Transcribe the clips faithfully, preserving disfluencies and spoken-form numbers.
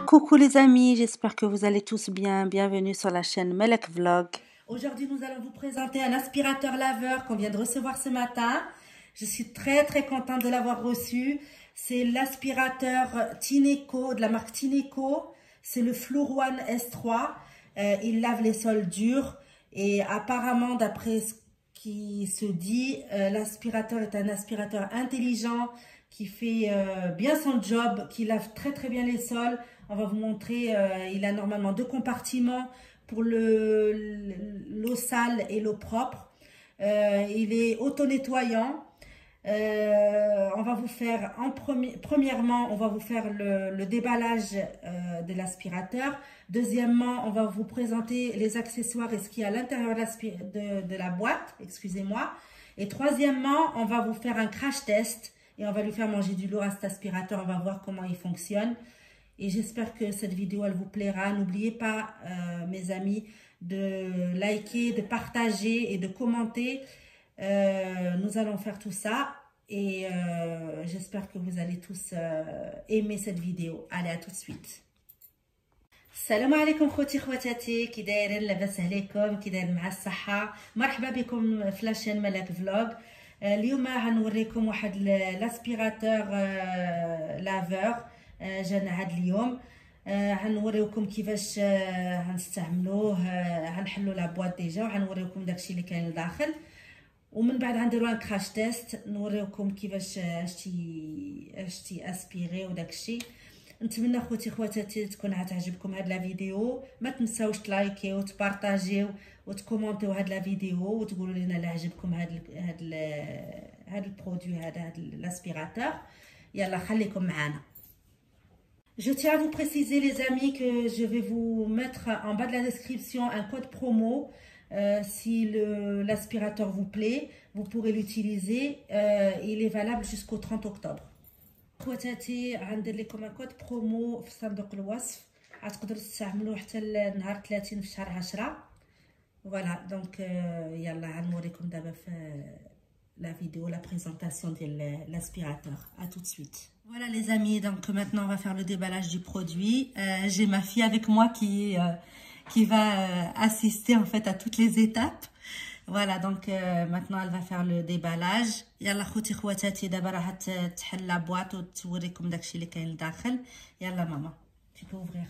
Coucou les amis, j'espère que vous allez tous bien. Bienvenue sur la chaîne Melek Vlog. Aujourd'hui, nous allons vous présenter un aspirateur laveur qu'on vient de recevoir ce matin. Je suis très très contente de l'avoir reçu. C'est l'aspirateur Tineco, de la marque Tineco. C'est le Floor One S trois. Euh, il lave les sols durs. Et apparemment, d'après ce qui se dit, euh, l'aspirateur est un aspirateur intelligent qui fait euh, bien son job, qui lave très très bien les sols. On va vous montrer, euh, il a normalement deux compartiments pour le l'eau sale et l'eau propre. Euh, il est auto-nettoyant. Euh, on va vous faire, en premier, premièrement, on va vous faire le, le déballage euh, de l'aspirateur. Deuxièmement, on va vous présenter les accessoires et ce qu'il y a à l'intérieur de, de la boîte, excusez-moi. Et troisièmement, on va vous faire un crash test et on va lui faire manger du lourd à cet aspirateur. On va voir comment il fonctionne. Et j'espère que cette vidéo, elle vous plaira. N'oubliez pas, euh, mes amis, de liker, de partager et de commenter. Euh, nous allons faire tout ça. Et euh, j'espère que vous allez tous euh, aimer cette vidéo. Allez, à tout de suite. السلام عليكم خوتي خواتاتي، كي دايرين؟ لاباس عليكم؟ كي دايرين مع الصحه؟ مرحبا بكم في لاشين ملك فلوج. اليوم غنوريكم واحد لاسبيراتور لافور جانا هاد اليوم. غنوريوكم كيفاش غنستعملوه، غنحلوا لا بواط ديجا وغنوريوكم داكشي اللي كاين لداخل، ومن بعد غنديروا ان كراش تيست نوريوكم كيفاش اشتي اشتي اسبيري وداكشي. نتمنى خوتي خواتاتي تكون عتعجبكم هاد لا فيديو. ما تنساوش تلايكيو وتبارطاجيو وتكومونتيو هاد لا فيديو وتقولوا لنا لا عجبكم هاد ال هاد ال هاد البرودوي هذا هاد لاسبيراتور. يلا خليكم معنا. Je tiens à vous préciser les amis que je vais vous mettre en bas de la description un code promo. Euh, si l'aspirateur vous plaît, vous pourrez l'utiliser. Euh, il est valable jusqu'au trente octobre. خواتاتي غندير لكم كود برومو في صندوق الوصف، غتقدروا تستعملوه حتى لنهار ثلاثين في شهر عشرة. فوالا دونك يلا غنوريكم دابا في la vidéo, la présentation de l'aspirateur. À tout de suite. Voilà les amis, donc maintenant on va faire le déballage du produit. Euh, j'ai ma fille avec moi qui, euh, qui va euh, assister en fait à toutes les étapes. Voilà, donc euh, maintenant elle va faire le déballage. Yalla خوتي خواتاتي دابا راح تحل لا بواط وتوريكم داكشي اللي كاين لداخل. يلا ماما tu peux ouvrir.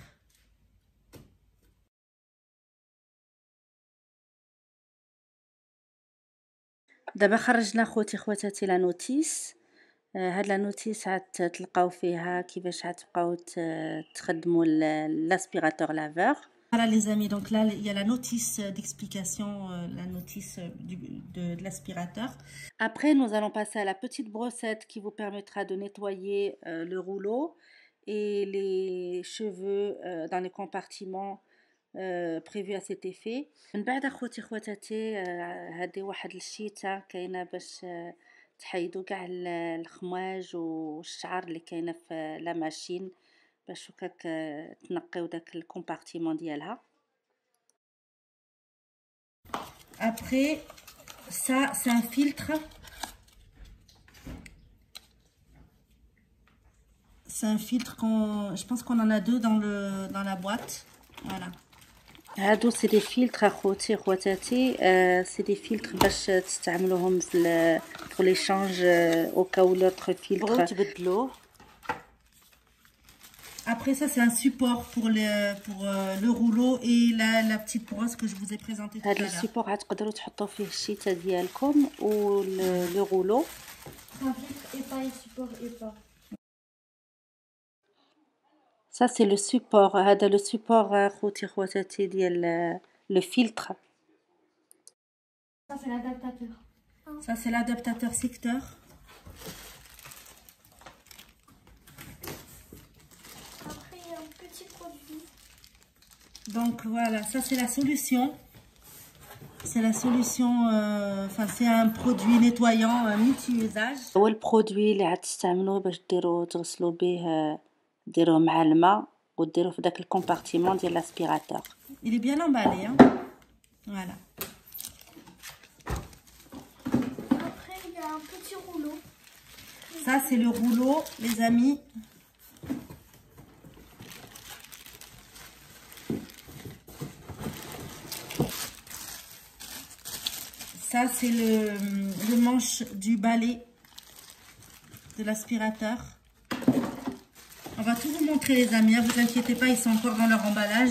دابا خرجنا خوتي خواتاتي لا نوتيس. آه هاد لا نوتيس غتلقاو فيها كيفاش غتبقاو تخدموا لاسبيراتور لافور. Voilà les amis, donc là il y a la notice d'explication, euh, la notice du, de, de l'aspirateur. Après nous allons passer à la petite brossette qui vous permettra de nettoyer euh, le rouleau et les cheveux euh, dans les compartiments euh, prévus à cet effet. من بعد اخوتي خواتاتي هذه واحد الشيته كاينه باش تحيدوا كاع الخماج والشعر اللي كاينه في لا ماشين باش هكاك تنقيو داك الكومبارتيمون ديالها. Après ça c'est un filtre. C'est un filtre qu'on je pense qu'on en a deux dans le dans la boîte. Voilà. هادو سي دي فيلتر اخوتي خواتاتي، سي دي فيلتر باش تستعملوهم في pour l'échange au cas où l'autre filtre تبدلوه. Après ça c'est un support pour le pour euh, le rouleau et la la petite brosse que je vous ai présentée tout à l'heure. هذا السيبور غتقدروا تحطوا فيه الشيته ديالكم و لو rouleau. Un filtre et pas un support et pas. Ça c'est le support. هذا le support خوتي خواتاتي ديال le filtre. Ça c'est l'adaptateur. Ça c'est l'adaptateur secteur. Après il y a un petit produit. Donc voilà, ça c'est la solution. C'est la solution, enfin euh, c'est un produit nettoyant euh, multi-usage. هو البرودوي اللي غتستعملوه باش ديروا تغسلوا به، ديروه مع الماء وديروه في داك الكومبارتيمون ديال l'aspirateur. Il est bien emballé hein. Voilà. Après il y a un petit rouleau. Ça c'est le rouleau les amis. Ça, c'est le, le manche du balai de l'aspirateur. On va tout vous montrer, les amis. Ne vous inquiétez pas, ils sont encore dans leur emballage.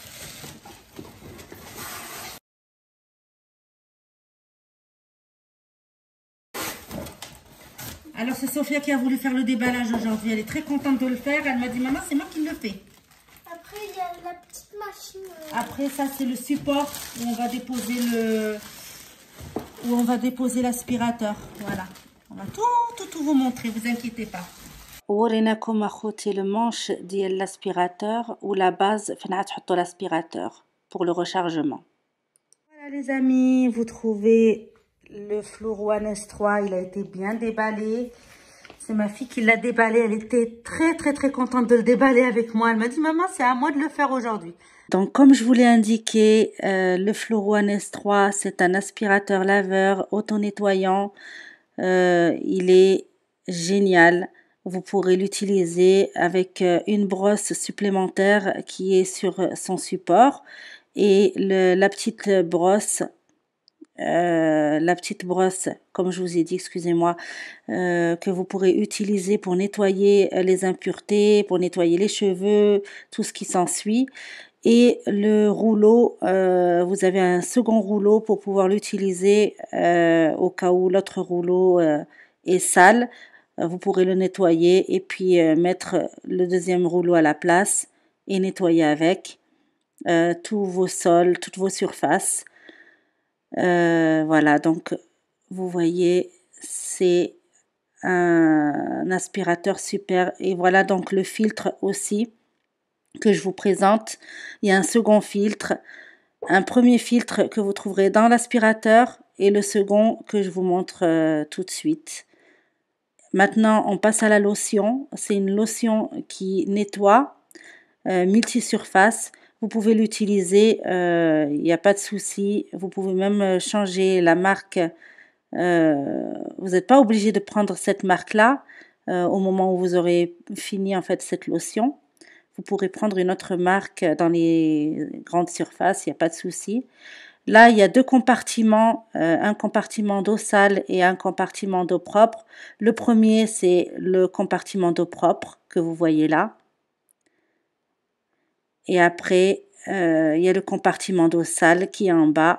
Alors, c'est Sophia qui a voulu faire le déballage aujourd'hui. Elle est très contente de le faire. Elle m'a dit, maman, c'est moi qui le fais. Après, il y a la petite machine. Euh... Après, ça, c'est le support où on va déposer le... où on va déposer l'aspirateur. Voilà. On va tout, tout, tout vous montrer. Vous inquiétez pas. وريناكم اخوتي le manche ديال l'aspirateur ou la base فين تحطوا l'aspirateur pour le rechargement. Voilà les amis, vous trouvez le Floorone S trois, il a été bien déballé. C'est ma fille qui l'a déballé, elle était très très très contente de le déballer avec moi. Elle m'a dit maman, c'est à moi de le faire aujourd'hui. Donc comme je vous l'ai indiqué, euh, le Floorone S trois, c'est un aspirateur laveur auto-nettoyant. Euh, il est génial. Vous pourrez l'utiliser avec une brosse supplémentaire qui est sur son support et le, la petite brosse, euh, la petite brosse, comme je vous ai dit, excusez-moi, euh, que vous pourrez utiliser pour nettoyer les impuretés, pour nettoyer les cheveux, tout ce qui s'ensuit. Et le rouleau, euh, vous avez un second rouleau pour pouvoir l'utiliser euh, au cas où l'autre rouleau euh, est sale. Vous pourrez le nettoyer et puis euh, mettre le deuxième rouleau à la place et nettoyer avec euh, tous vos sols, toutes vos surfaces. Euh, voilà, donc vous voyez, c'est un, un aspirateur super. Et voilà donc le filtre aussi que je vous présente. Il y a un second filtre, un premier filtre que vous trouverez dans l'aspirateur et le second que je vous montre euh, tout de suite. Maintenant, on passe à la lotion. C'est une lotion qui nettoie, euh, multi-surface. Vous pouvez l'utiliser, il euh, n'y a pas de souci. Vous pouvez même changer la marque. Euh, vous n'êtes pas obligé de prendre cette marque-là euh, au moment où vous aurez fini en fait cette lotion. Vous pourrez prendre une autre marque dans les grandes surfaces, il n'y a pas de souci. Là, il y a deux compartiments, euh, un compartiment d'eau sale et un compartiment d'eau propre. Le premier, c'est le compartiment d'eau propre que vous voyez là. Et après, euh, il y a le compartiment d'eau sale qui est en bas.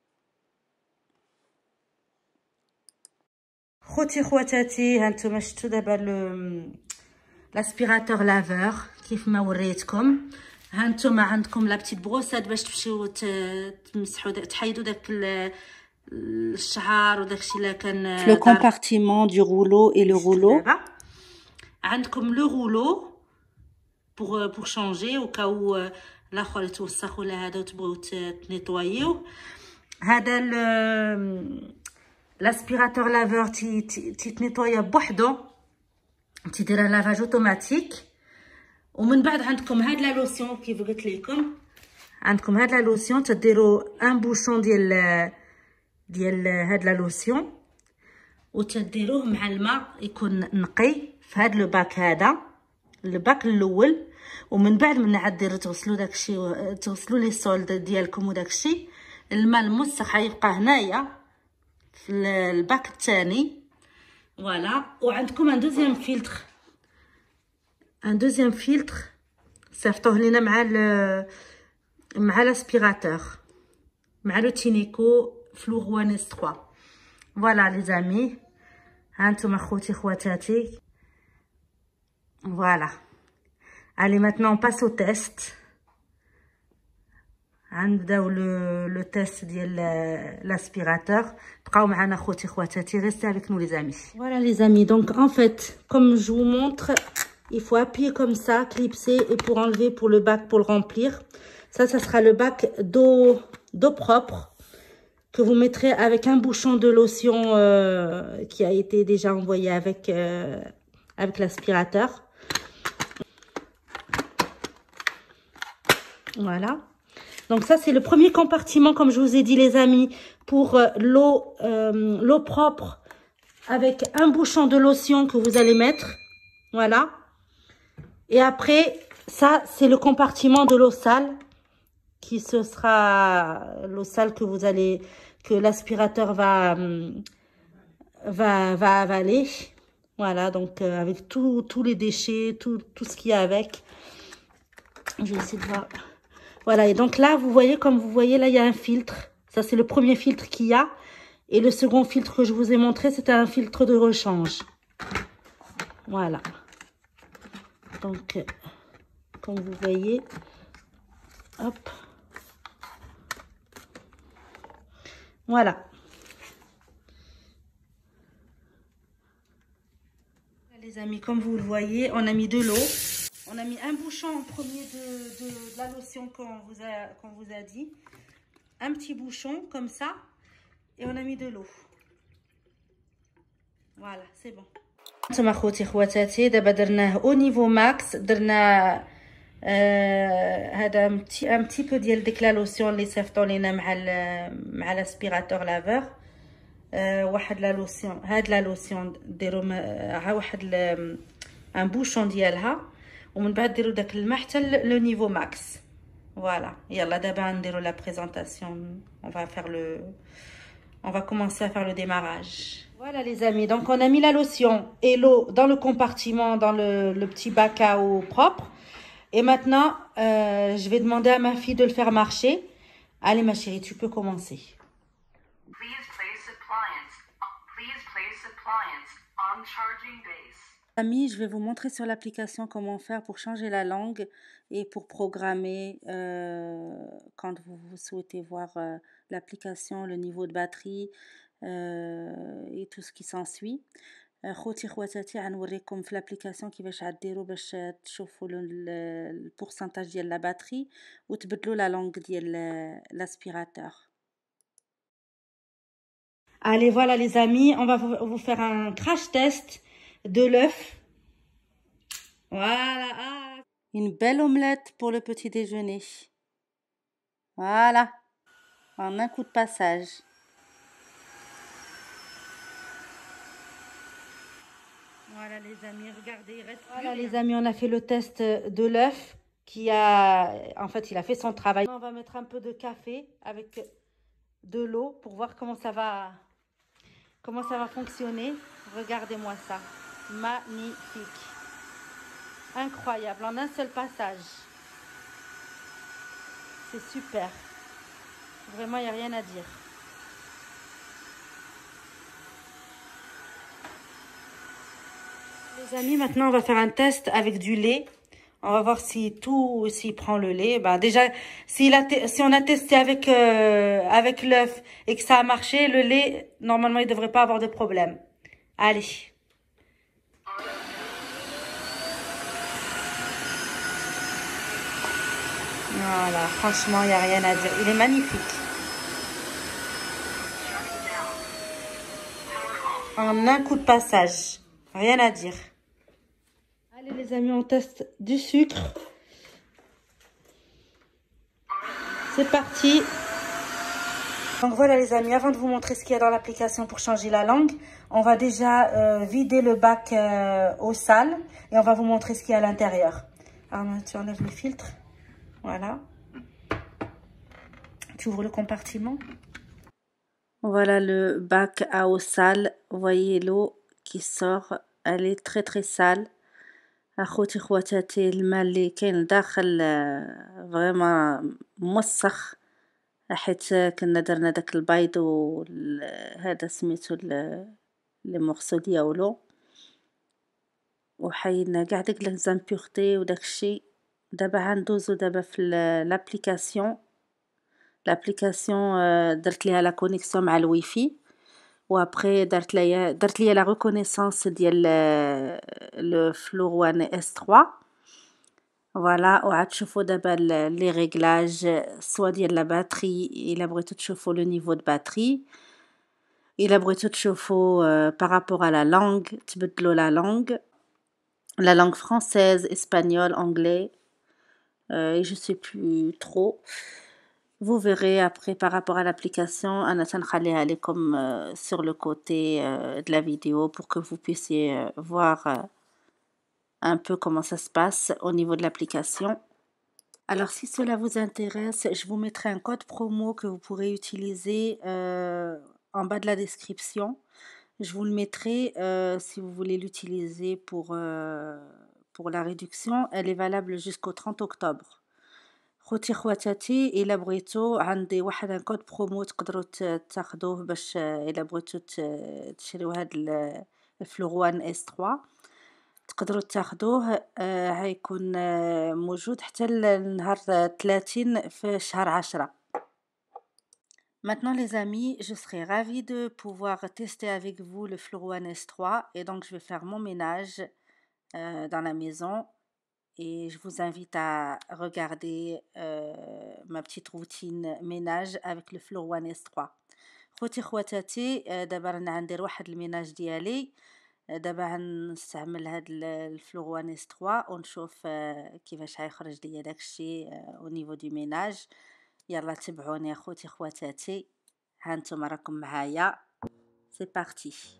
خوتي خواتاتي هانتوما شفتوا دابا l'aspirateur laveur كيف ما وريتكم. هانتوما عندكم لا بتيت بروسات باش تمشيو تمسحوا تحيدوا داك الشعر وداك الشيء اللي كان. Le compartiment du rouleau et le rouleau. عندكم le rouleau pour pour changer au cas où الاخر يتوسخ ولا هذا وتبغيو تنيطوايو. هذا l'aspirateur laveur تي تيتنيطوايا بوحدو، تيدير لافاج اوتوماتيك. ومن بعد عندكم هاد لا لوسيون كيف قلت لكم، عندكم هاد لا لوسيون تديروا ان بوشون ديال ديال هاد لا لوسيون وتديروه مع الماء يكون نقي في هاد لو باك، هذا الباك الاول. ومن بعد من عاد ديروا تغسلوا داكشي، تغسلوا لي سول ديالكم وداكشي، الماء الموسخ يبقى هنايا في الباك الثاني. فوالا. وعندكم ان دوزيام فلتر، ان دوزيام فلتر صيفطوه لينا مع ال مع لاسبيراتور، مع لو تينيكو Floorone S trois. Voilà les amis, هانتوما خوتي خواتاتي. Voilà. Allez, maintenant on passe au test. غنبداو لو لو تيست ديال l'aspirateur. بقاو معنا خوتي خواتاتي، restez avec nous les amis. Voilà les amis, donc en fait, comme je vous montre, il faut appuyer comme ça, clipser, et pour enlever pour le bac, pour le remplir. Ça, ça sera le bac d'eau d'eau propre que vous mettrez avec un bouchon de lotion euh, qui a été déjà envoyé avec, euh, avec l'aspirateur. Voilà. Donc ça, c'est le premier compartiment, comme je vous ai dit les amis, pour euh, l'eau euh, l'eau propre avec un bouchon de lotion que vous allez mettre. Voilà. Et après, ça, c'est le compartiment de l'eau sale, qui ce sera l'eau sale que vous allez que l'aspirateur va, hum, va, va avaler. Voilà, donc euh, avec tous tous les déchets, tout, tout ce qu'il y a avec. Je vais essayer de voir. Voilà, et donc là, vous voyez, comme vous voyez, là, il y a un filtre. Ça, c'est le premier filtre qu'il y a. Et le second filtre que je vous ai montré, c'était un filtre de rechange. Voilà. Donc, euh, comme vous voyez, hop. Voilà. Les amis, comme vous le voyez, on a mis de l'eau. On a mis un bouchon en premier de, de, de la lotion qu'on vous a, qu'on vous a dit. Un petit bouchon, comme ça. Et on a mis de l'eau. Voilà, c'est bon. انتم اخوتي خواتاتي دابا درناه او نيفو ماكس. درنا آه هذا متي ان تي بو ديال ديك لا لوسيون اللي صيفطوا لينا مع مع لاسبيراتور لافور. آه واحد لا لوسيون، هاد لا لوسيون ديروا ها واحد ان بوشون ديالها، ومن بعد ديروا داك الماء حتى لو نيفو ماكس. فوالا يلا دابا نديروا لا بريزونطاسيون. on va faire le on va commencer à faire le démarrage. Voilà les amis, donc on a mis la lotion et l'eau dans le compartiment, dans le, le petit bac à eau propre. Et maintenant, euh, je vais demander à ma fille de le faire marcher. Allez ma chérie, tu peux commencer. Please place appliance. Please place appliance on charging base. Amis, je vais vous montrer sur l'application comment faire pour changer la langue et pour programmer euh, quand vous, vous souhaitez voir euh, l'application, le niveau de batterie euh, et tout ce qui s'ensuit. خوتي خواتاتي غنوريكم في l'application كيفاش غديروا باش تشوفوا le pourcentage ديال la batterie وتبدلوا la langue ديال l'aspirateur. Allez, voilà les amis, on va vous faire un crash test de l'œuf. Voilà. Ah. Une belle omelette pour le petit déjeuner. Voilà. En un coup de passage. Voilà les amis, regardez, il reste Voilà les amis, on a fait le test de l'œuf qui a, en fait, il a fait son travail. On va mettre un peu de café avec de l'eau pour voir comment ça va, comment ça va fonctionner. Regardez-moi ça, magnifique, incroyable, en un seul passage. C'est super, vraiment, il n'y a rien à dire. Les amis, maintenant on va faire un test avec du lait. On va voir si tout, s'il prend le lait. Ben déjà, s'il a si on a testé avec euh, avec l'œuf et que ça a marché, le lait, normalement, il ne devrait pas avoir de problème. Allez. Voilà, franchement, il n'y a rien à dire. Il est magnifique. En un coup de passage. Rien à dire. Allez les amis, on teste du sucre. C'est parti. Donc voilà les amis, avant de vous montrer ce qu'il y a dans l'application pour changer la langue, on va déjà euh, vider le bac euh, au sale et on va vous montrer ce qu'il y a à l'intérieur. Alors tu enlèves le filtre. Voilà. Tu ouvres le compartiment. Voilà le bac à eau sale. Vous voyez l'eau qui sort. Elle est très très sale. اخوتي خواتاتي الماء اللي كاين داخل فريمون موسخ، حيت كنا درنا داك البيض وهذا سميتو لي مورسو ديالو وحيدنا كاع داك لي زامبورتي وداك الشيء. دابا غندوزو دابا في لابليكاسيون. لابليكاسيون درت ليها لا كونيكسيون مع الويفي وابري درت ليا درت ليا لا ريكونيسانس ديال لو فلوروان اس ثلاثة. فوالا وعاد تشوفوا دابا لي ريغلاج سوا ديال لا باتري الا بغيتو تشوفوا لو نيفو دو باتري، الا بغيتو تشوفوا بارابور على لا لونغ تبدلوا لا لونغ لا لونغ فرونسيز اسبانيول انجلي et je sais plus trop. Vous verrez après par rapport à l'application. أنا تنخليها عليكم sur le côté de la vidéo pour que vous puissiez voir un peu comment ça se passe au niveau de l'application. Alors si cela vous intéresse, je vous mettrai un code promo que vous pourrez utiliser euh, en bas de la description. Je vous le mettrai euh, si vous voulez l'utiliser pour, euh, pour la réduction. Elle est valable jusqu'au trente octobre. خوتي خواتاتي الا بغيتو عندي واحد ان كود برومو تقدروا ت- تاخدوه باش آه، الا بغيتو ت- تشريو هاد ال- الفلوغوان اس ثلاثة تقدروا تاخدوه آه، هيكون آه، موجود حتى النهار ثلاثين في شهر عشرة. Maintenant les amis, je serais ravie de pouvoir tester avec vous le Fluoroan S trois et donc je vais faire mon ménage euh, dans la maison et je vous invite à regarder euh, ma petite routine ménage avec le Fluoroan S trois. خوتي خواتاتي آه، دابا رانا غندير واحد الميناج ديالي آه، دابا غنستعمل هاد ال- الفلوغوان اس ثلاثة ونشوف آه، كيفاش غيخرج ليا داكشي او نيفو دو ميناج. يلا تبعوني اخوتي خواتاتي، هانتوما راكم معايا، سي بارتي.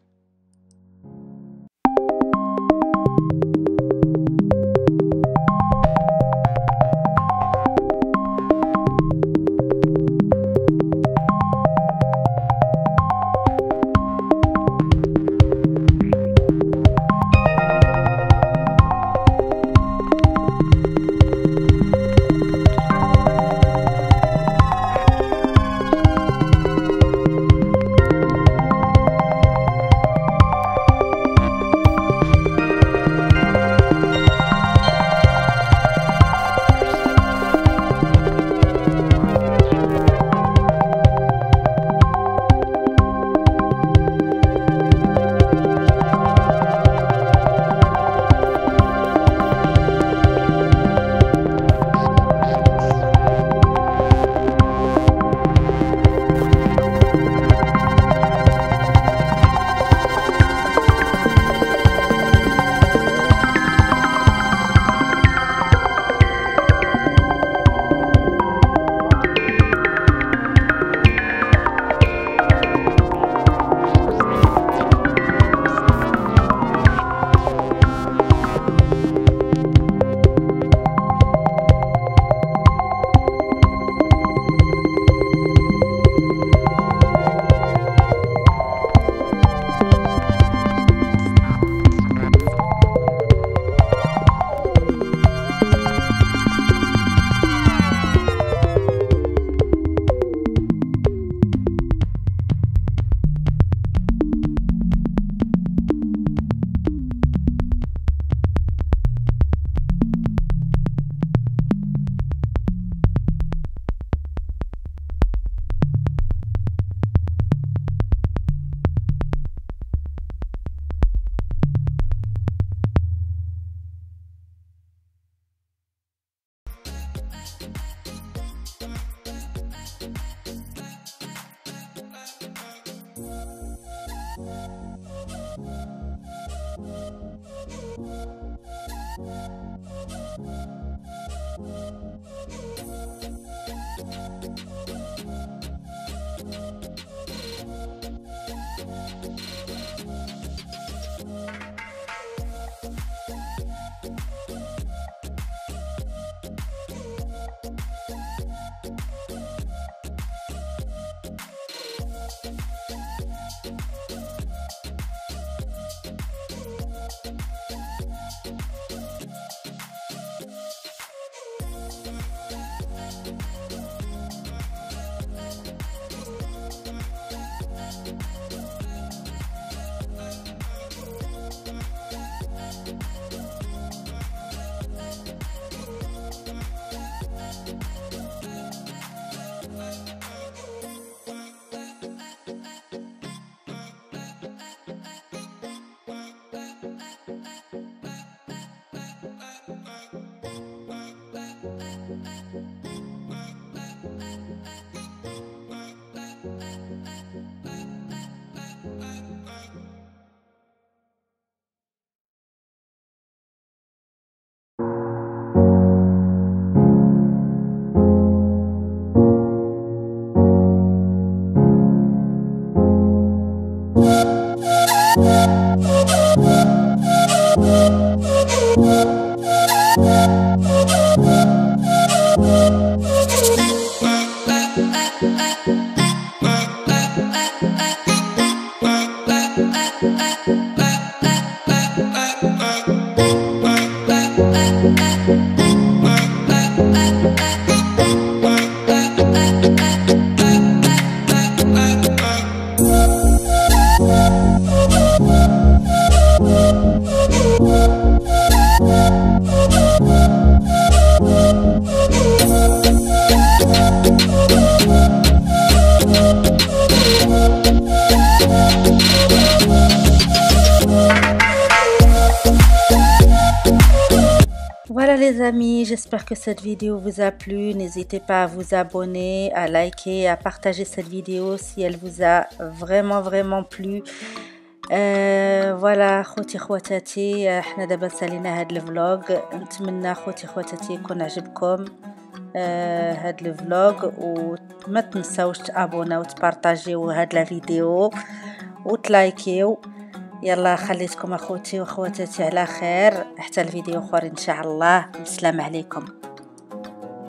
Voilà les amis, j'espère que cette vidéo vous a plu. N'hésitez pas à vous abonner, à liker, à partager cette vidéo si elle vous a vraiment vraiment plu. آه فوالا خوتي خواتاتي، آه حنا دابا سالينا هاد الفلوغ. نتمنى خوتي خواتاتي يكون عجبكم آه هاد الفلوغ، وما تنساوش تابونا وتبارطاجيو هاد لا فيديو وتلايكيو. يلا خليتكم اخوتي واخواتاتي على خير، حتى الفيديو اخر ان شاء الله. السلام عليكم.